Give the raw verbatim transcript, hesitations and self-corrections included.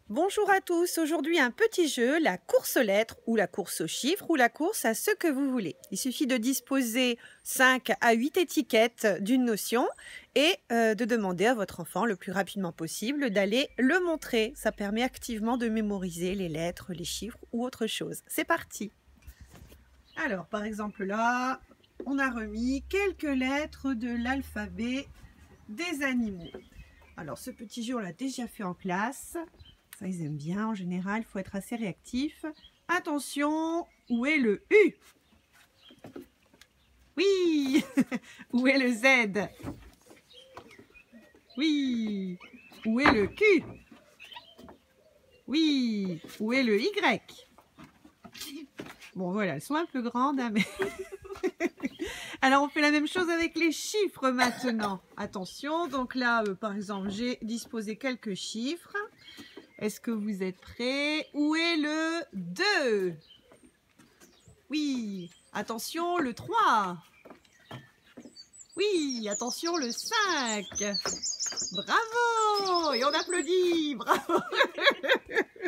Bonjour à tous, aujourd'hui un petit jeu, la course aux lettres ou la course aux chiffres ou la course à ce que vous voulez. Il suffit de disposer cinq à huit étiquettes d'une notion et euh, de demander à votre enfant le plus rapidement possible d'aller le montrer. Ça permet activement de mémoriser les lettres, les chiffres ou autre chose. C'est parti. Alors par exemple là, on a remis quelques lettres de l'alphabet des animaux. Alors ce petit jeu on l'a déjà fait en classe. Ça, ils aiment bien en général, il faut être assez réactif. Attention, où est le U? Oui. Où est le Z? Oui. Où est le Q? Oui. Où est le Y? Bon voilà, elles sont un peu grandes, hein, mais... Alors on fait la même chose avec les chiffres maintenant. Attention, donc là, euh, par exemple, j'ai disposé quelques chiffres. Est-ce que vous êtes prêts? Où est le deux? Oui. Attention, le trois. Oui. Attention, le cinq. Bravo. Et on applaudit. Bravo.